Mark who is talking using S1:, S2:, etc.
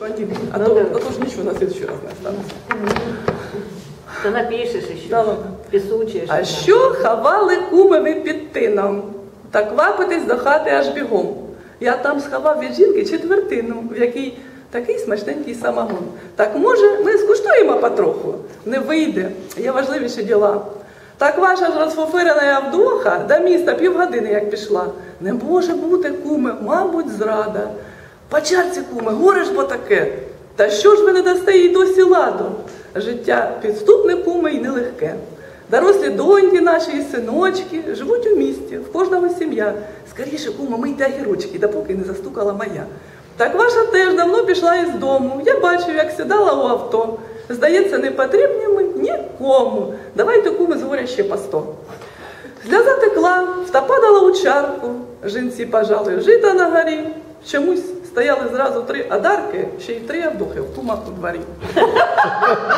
S1: А то ж ничего на следующий раз не останется.
S2: Та напишеш ще,
S1: Да ладно.
S2: пісучиш.
S1: А що ховали кумові під тином? Та квапитись до хати аж бігом. Я там сховав від жінки четвертину, в якій такий смачненький самогон. Так може ми скуштуємо потроху? Не вийде, є важливіші діла. Так ваша ж розфофирена Авдоха до міста півгодини як пішла. Не може бути, куме, мабуть, зрада. По чарці, куме, горе ж бо таке. Та що ж ви не дасте їй досі ладу? Життя підступне, куме, і нелегке. Дорослі доньки наші і синочки живуть у місті, в кожного сім'я. Скоріше, куме, мийте огірочки, допоки не застукала моя. Так ваша теж давно пішла із дому. Я бачив, як сідала у авто. Здається, не потрібні ми нікому. Давайте, куме, з горя ще по 100. Сльоза текла, та падала у чарку. Жінці, пожалуй, жита на горі. Чомусь стояли зразу 3 одарки, ще й 3 Авдохи в кумах у дворі.